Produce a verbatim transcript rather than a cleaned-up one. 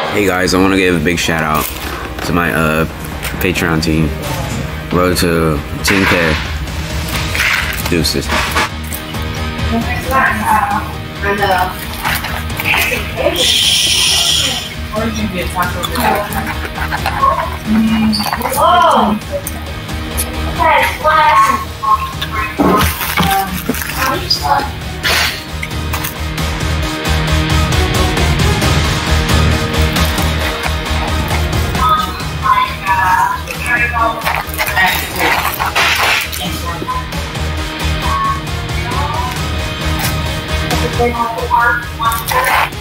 Hey guys, I want to give a big shout out to my uh, Patreon team. Road to ten K. Deuces. Or did you get Taco Bell? Whoa! Okay, splash. They have to work one